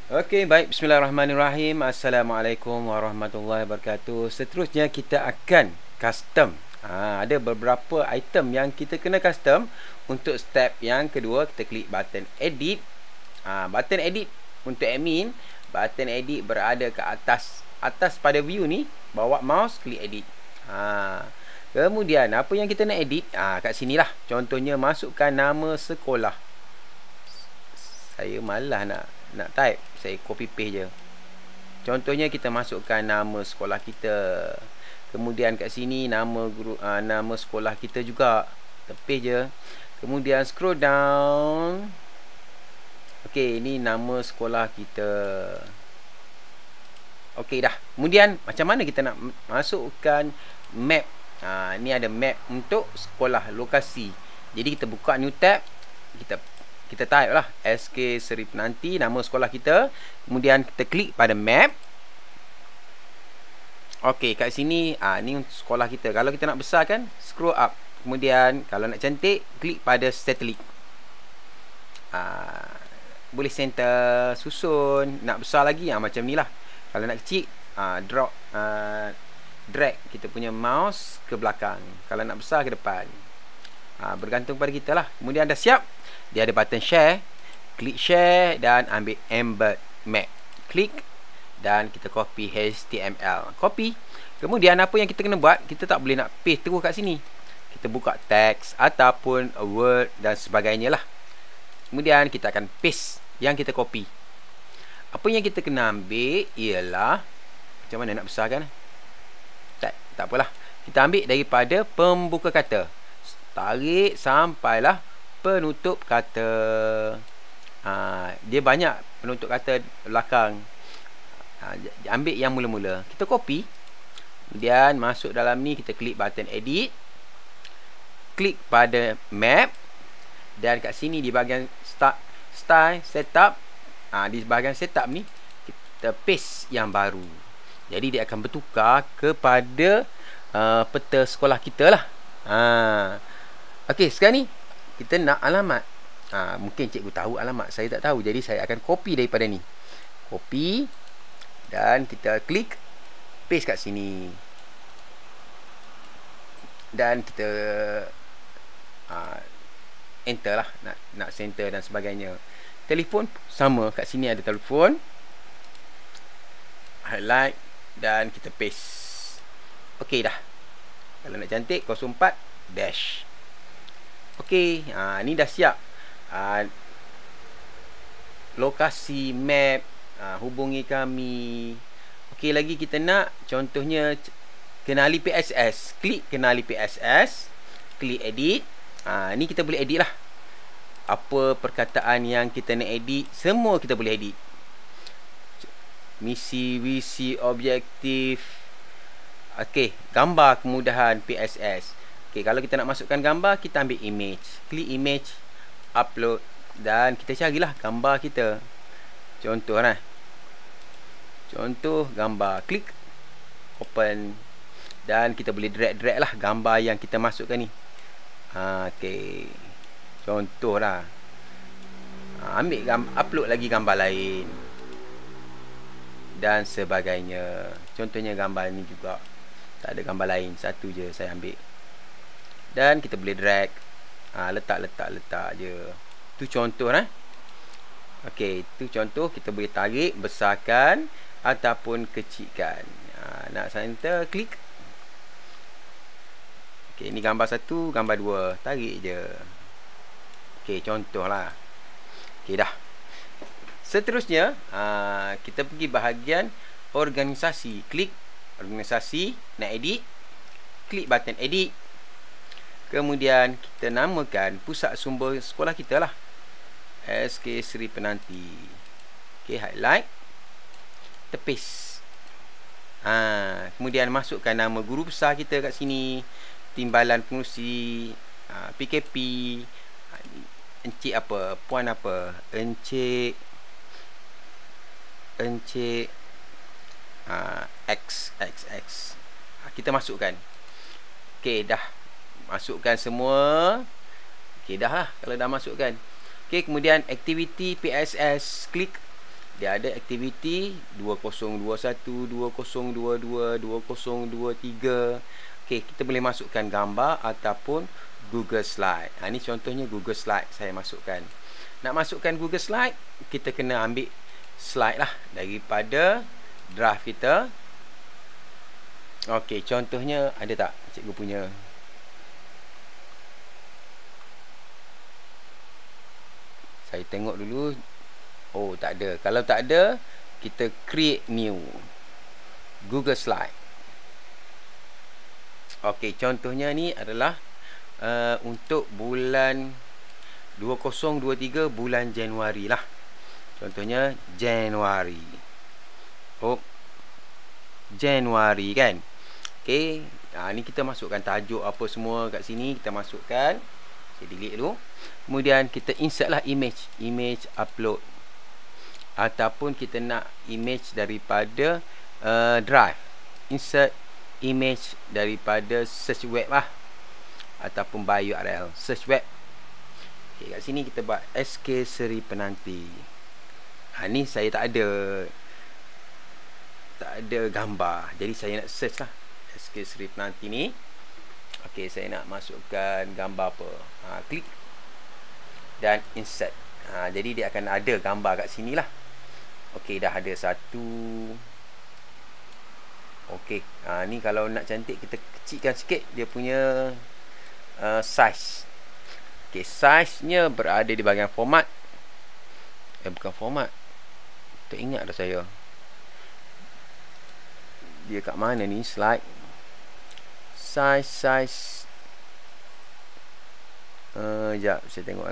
Okey, baik. Bismillahirrahmanirrahim. Assalamualaikum warahmatullahi wabarakatuh. Seterusnya kita akan custom. Ada beberapa item yang kita kena custom. Untuk step yang kedua, kita klik button edit. Button edit untuk admin. Button edit berada ke atas pada view ni. Bawa mouse, klik edit. Kemudian apa yang kita nak edit? Kat sinilah. Contohnya masukkan nama sekolah. Saya malas nak type, saya copy paste je. Contohnya kita masukkan nama sekolah kita. Kemudian kat sini nama guru, nama sekolah kita juga. Tepis je. Kemudian scroll down. Okey, ini nama sekolah kita. Okey dah. Kemudian macam mana kita nak masukkan map? Ni ada map untuk sekolah, lokasi. Jadi kita buka new tab. Kita type lah SK Seri Penanti, nama sekolah kita. Kemudian kita klik pada map. Okey, kat sini ni sekolah kita. Kalau kita nak besarkan, scroll up. Kemudian kalau nak cantik, klik pada satelit. Boleh center, susun. Nak besar lagi macam ni lah. Kalau nak kecil, drag kita punya mouse ke belakang. Kalau nak besar, ke depan. Bergantung pada kita lah. Kemudian dah siap, dia ada button share. Klik share dan ambil embed map. Klik dan kita copy HTML. Copy. Kemudian apa yang kita kena buat, kita tak boleh nak paste terus kat sini. Kita buka teks ataupun word dan sebagainya lah. Kemudian kita akan paste yang kita copy. Apa yang kita kena ambil ialah, macam mana nak besarkan? Tak apalah. Kita ambil daripada pembuka kata. Tarik sampailah penutup kata. Dia banyak penutup kata belakang. Ambil yang mula-mula. Kita copy. Kemudian masuk dalam ni, kita klik button edit. Klik pada map. Dan kat sini di bahagian style, setup. Di bahagian setup ni, kita paste yang baru. Jadi dia akan bertukar kepada peta sekolah kita lah. Okey, sekarang ni kita nak alamat. Mungkin cikgu tahu alamat, saya tak tahu. Jadi saya akan copy daripada ni. Copy. Dan kita klik paste kat sini. Dan kita enter lah. Nak center dan sebagainya. Telefon sama. Kat sini ada telefon. Highlight. Dan kita paste. Okey dah. Kalau nak cantik, 04 dash. Okey, ni dah siap. Lokasi map, hubungi kami. Okey, lagi kita nak contohnya kenali PSS. Klik kenali PSS, klik edit. Ni kita boleh edit lah. Apa perkataan yang kita nak edit, semua kita boleh edit. Misi, visi, objektif. Okey, gambar kemudahan PSS. Okey, kalau kita nak masukkan gambar, kita ambil image. Klik image, upload dan kita carilah gambar kita. Contoh lah. Contoh gambar. Klik open dan kita boleh drag lah gambar yang kita masukkan ni. Okey. Contoh lah. Ambil upload lagi gambar lain dan sebagainya. Contohnya gambar ni juga. Tak ada gambar lain, satu je saya ambil. Dan kita boleh drag. Letak je. Tu contoh lah. Okey, tu contoh. Kita boleh tarik, besarkan ataupun kecilkan. Nak center, klik. Okey, ni gambar satu, gambar dua. Tarik je. Okey, contoh lah. Okey, dah. Seterusnya, kita pergi bahagian organisasi. Klik organisasi, nak edit. Klik button edit. Kemudian kita namakan pusat sumber sekolah kita lah, SK Seri Penanti. Okey, highlight, tepis. Kemudian masukkan nama guru besar kita kat sini, timbalan pengurusi, PKP, encik apa, puan apa, encik XX. Kita masukkan. Okey, dah masukkan semua. Okey, dah lah kalau dah masukkan. Okey, kemudian aktiviti PSS, klik dia ada aktiviti 2021, 2022, 2023. Okey, kita boleh masukkan gambar ataupun Google Slide. Ini contohnya Google Slide saya masukkan. Nak masukkan Google Slide, kita kena ambil slide lah daripada draft kita. Okey, contohnya ada tak cikgu punya? Saya tengok dulu. Oh, tak ada. Kalau tak ada, kita create new Google Slide. Okey, contohnya ni adalah untuk bulan 2023 bulan Januari lah. Contohnya Januari. Oh, Januari kan. Okey, ni kita masukkan tajuk apa semua kat sini. Kita masukkan. Saya delete dulu. Kemudian kita insert lah image upload. Ataupun kita nak image daripada drive, insert image daripada search web lah, ataupun by URL search web. Okay, kat sini kita buat SK Seri Penanti. Ni saya tak ada gambar, jadi saya nak search lah SK Seri Penanti ni. Okay, saya nak masukkan gambar apa, klik dan insert. Jadi dia akan ada gambar kat sini lah. Okey, dah ada satu. Okey, ni kalau nak cantik kita kecilkan sikit dia punya size. Okey, size-nya berada di bahagian format. Bukan format. Tak ingat dah saya. Dia kat mana ni slide? Size. Sekejap, saya tengok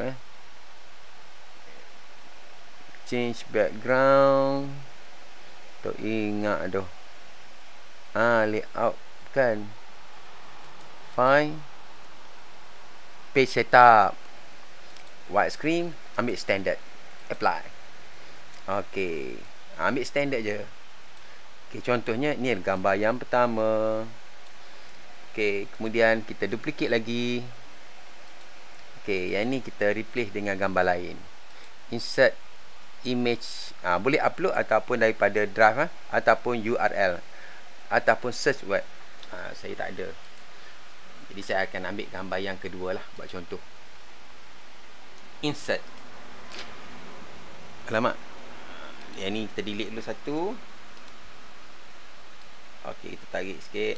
change background. Tak ingat dah. Layout kan. Fine. Page setup. Widescreen. Ambil standard. Apply. Okey. Ambil standard je. Okey, contohnya ni gambar yang pertama. Okey, kemudian kita duplicate lagi. Okey, yang ni kita replace dengan gambar lain. Insert image, boleh upload ataupun daripada drive, ataupun URL, ataupun search web. Saya tak ada, jadi saya akan ambil gambar yang kedua lah buat contoh. Insert. Alamak, yang ni kita delete dulu satu. Okey, kita tarik sikit.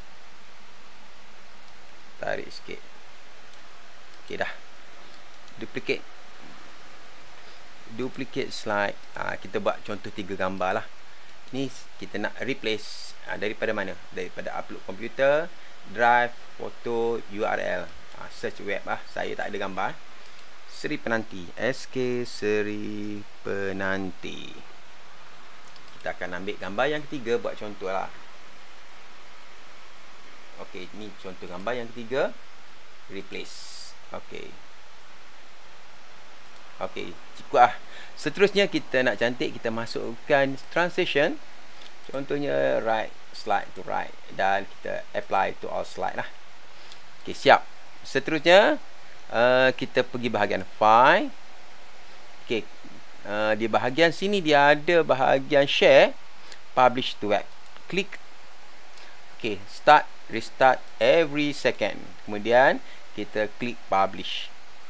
Okey, dah. Duplicate slide. Kita buat contoh 3 gambar lah. Ni kita nak replace daripada mana? Daripada upload komputer, drive, foto, URL, search web lah. Saya tak ada gambar. Seri Penanti, SK Seri Penanti. Kita akan ambil gambar yang ketiga buat contoh lah. Okey, ni contoh gambar yang ketiga. Replace. Okey, cukup lah. Seterusnya kita nak cantik, kita masukkan transition. Contohnya right slide to right, dan kita apply to all slide lah. Okey, siap. Seterusnya kita pergi bahagian file. Okey, di bahagian sini dia ada bahagian share, publish to web. Klik. Okey, start, restart every second. Kemudian kita klik publish.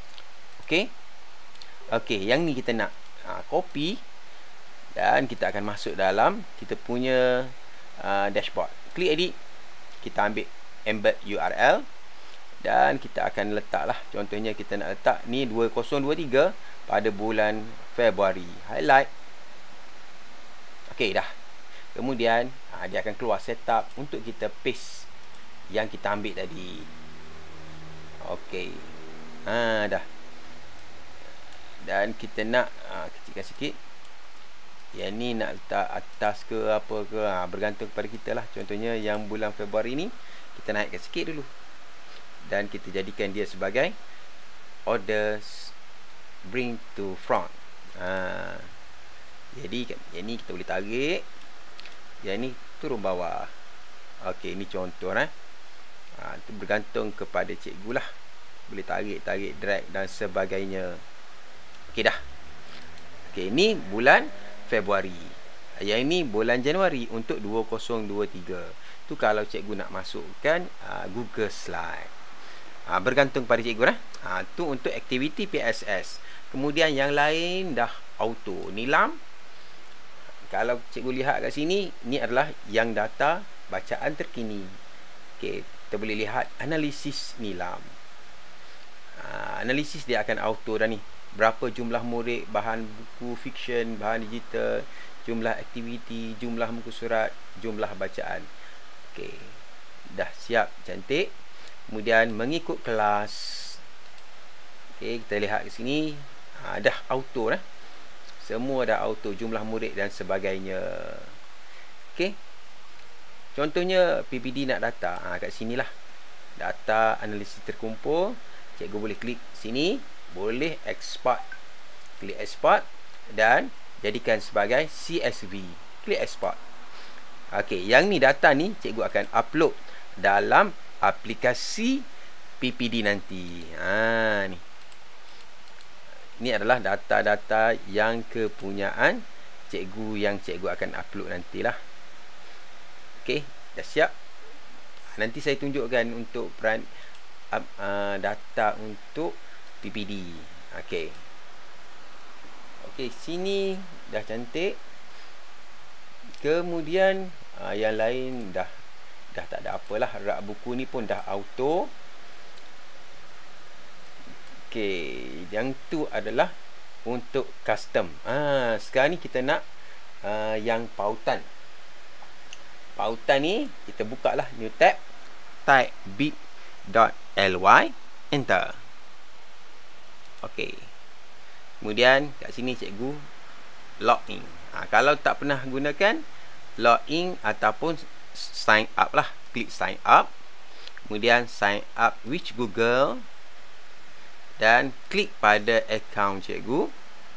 Okey, yang ni kita nak copy dan kita akan masuk dalam kita punya dashboard. Klik edit, kita ambil embed URL dan kita akan letak lah. Contohnya kita nak letak ni 2023 pada bulan Februari. Highlight. Okey, dah. Kemudian dia akan keluar setup untuk kita paste yang kita ambil tadi. Okey, dah. Dan kita nak kecilkan sikit. Yang ni nak letak atas ke apa ke, bergantung kepada kita lah. Contohnya yang bulan Februari ni kita naikkan sikit dulu, dan kita jadikan dia sebagai orders bring to front. Jadi yang ni kita boleh tarik, yang ni turun bawah. Okey, ni contoh itu bergantung kepada cikgu lah. Boleh tarik, drag dan sebagainya. Okey, dah. Okey, ni bulan Februari. Yang ini bulan Januari untuk 2023. Tu kalau cikgu nak masukkan Google Slide. Bergantung pada cikgu lah. Tu untuk aktiviti PSS. Kemudian yang lain dah auto. Nilam, kalau cikgu lihat kat sini, ni adalah yang data bacaan terkini. Okey, kita boleh lihat analisis nilam. Analisis dia akan auto dah ni. Berapa jumlah murid, bahan buku fiksyen, bahan digital, jumlah aktiviti, jumlah muka surat, jumlah bacaan. Okey, dah siap, cantik. Kemudian mengikut kelas. Okey, kita lihat ke sini, dah auto dah. Semua dah auto, jumlah murid dan sebagainya. Okey. Contohnya PPD nak data, kat sinilah. Data analisis terkumpul. Cikgu boleh klik sini, boleh export. Klik export dan jadikan sebagai CSV. Klik export. Okey, yang ni data ni cikgu akan upload dalam aplikasi PPD nanti. Ni. Ini adalah data-data yang kepunyaan cikgu yang cikgu akan upload nantilah. Okey, dah siap. Nanti saya tunjukkan untuk peran data untuk PPD. Okey. Okey, sini dah cantik. Kemudian yang lain dah tak ada apalah. Rak buku ni pun dah auto. Okey, yang tu adalah untuk custom. Sekarang ni kita nak yang pautan. Pautan ni kita buka lah new tab, type bit.ly, enter. Okey. Kemudian kat sini cikgu login. Kalau tak pernah gunakan, login ataupun sign up lah. Klik sign up. Kemudian sign up with Google. Dan klik pada akaun cikgu.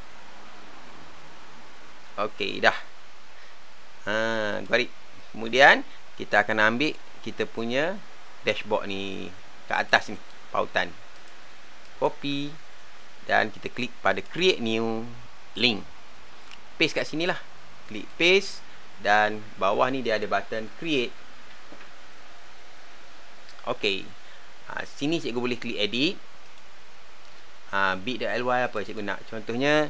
Okey, dah. Garik. Kemudian kita akan ambil kita punya dashboard ni kat atas ni, pautan. Copy dan kita klik pada create new link. Paste kat sini lah. Klik paste dan bawah ni dia ada button create. Okey. Sini cikgu boleh klik edit. Bit.ly apa cikgu nak. Contohnya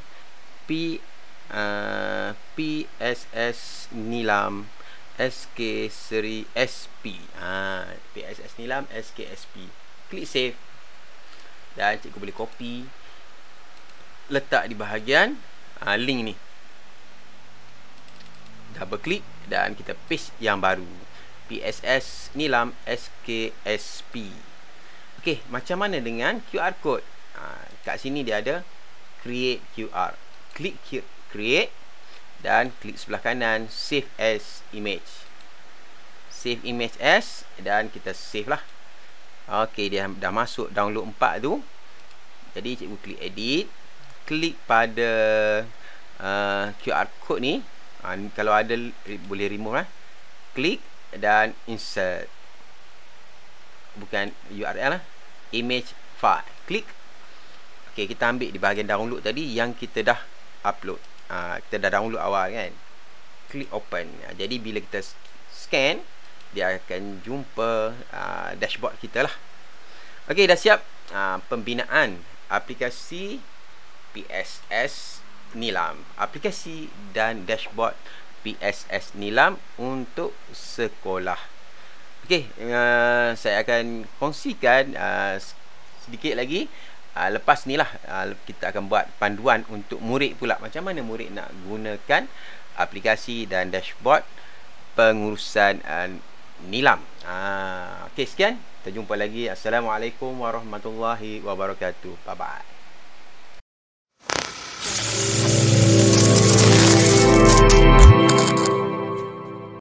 PSS Nilam SK seri SP. PSS Nilam SK SP. Klik save. Dan cikgu boleh copy, letak di bahagian link ni. Double klik dan kita paste yang baru. PSS Nilam SK SP. Okey, macam mana dengan QR code? Kat sini dia ada create QR. Klik create dan klik sebelah kanan save as image. Save image as dan kita save lah. Okey, dia dah masuk download 4 tu. Jadi cikgu klik edit, klik pada QR code ni. Kalau ada boleh remove lah. Klik dan insert. Bukan URL lah, image file. Klik. Okey, kita ambil di bahagian download tadi yang kita dah upload. Kita dah download awal kan. Klik open. Jadi bila kita scan, dia akan jumpa dashboard kita lah. Okey, dah siap pembinaan aplikasi PSS Nilam. Aplikasi dan dashboard PSS Nilam untuk sekolah. Okey, saya akan kongsikan sedikit lagi. Lepas ni lah kita akan buat panduan untuk murid pula. Macam mana murid nak gunakan aplikasi dan dashboard pengurusan Nilam. Okey, sekian. Kita jumpa lagi. Assalamualaikum warahmatullahi wabarakatuh. Bye bye.